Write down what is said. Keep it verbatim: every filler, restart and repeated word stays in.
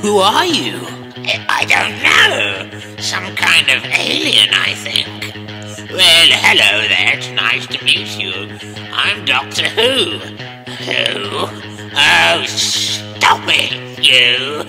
Who are you? I don't know. Some kind of alien, I think. Well, hello there. It's nice to meet you. I'm Doctor Who. Who? Oh, stop it, you.